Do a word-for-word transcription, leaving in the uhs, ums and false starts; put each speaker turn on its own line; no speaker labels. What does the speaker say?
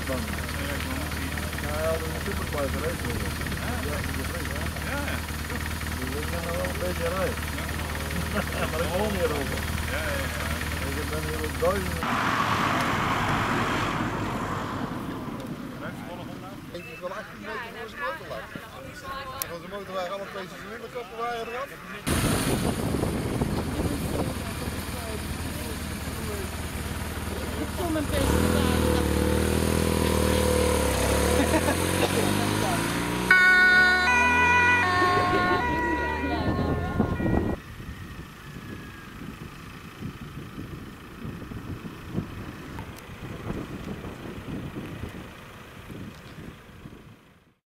van. Ja, dat is een superklaar gereden. Ja, dat is goed, hè? Ja, ja. Dus ik kan er wel een beetje rijden. Maar ik woon hier ook. Ja, ja, ja. Ik ben hier op duizenden.
Ik is wel achttien meter voor zijn motor lag. Van zijn motor waren alle twee zijn cilinderkoppen waren eraf.
Ik kom een beetje.